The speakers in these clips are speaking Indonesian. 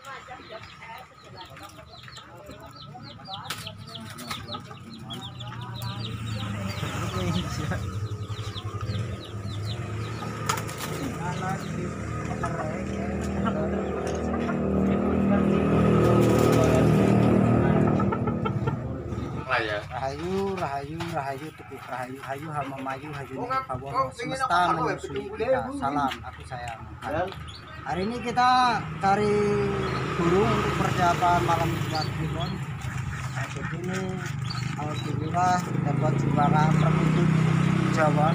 Rahayu, rahayu, rahayu, tukik rahayu, hayu, hama mayu, hayu, kawan semesta menyusui kita. Salam, aku sayang. Hari ini kita cari burung untuk persiapan malam Jumat Kliwon. Nah, jadi ini alhamdulillah dapat sumbangan perkutut Jawa.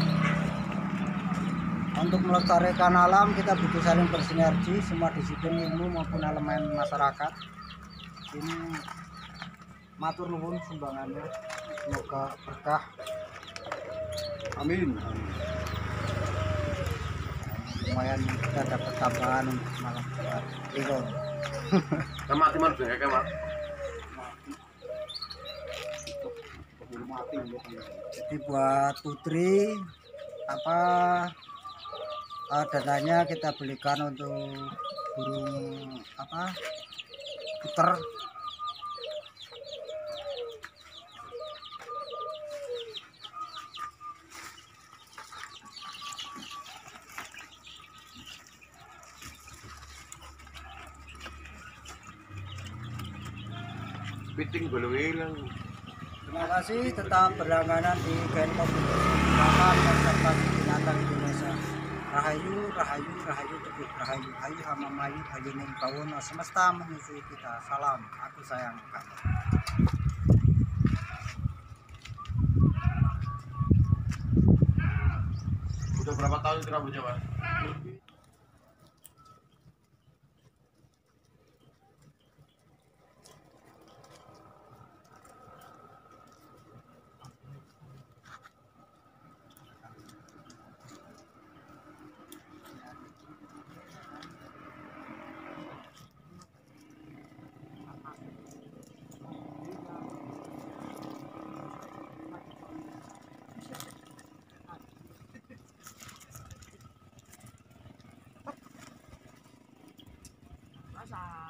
Untuk melestarikan alam kita butuh saling bersinergi, semua disiplin ilmu maupun elemen masyarakat. Ini matur nuwun sumbangannya, semoga berkah. Amin. Lumayan kita dapat tambahan untuk malam Kliwon. Kemak di mana ya kemak? Jadi buat putri dananya kita belikan untuk burung puter. Piting belum hilang. Terima kasih tetap berlangganan di Genpop Gerakan Konservasi Binatang Indonesia. Rahayu, rahayu, rahayu, tukik rahayu, hayu, hama mayu, hayu ning bawono semesta menyusui kita. Salam, aku sayang kamu. Udah berapa tahun itu rambutnya, Pak? Masa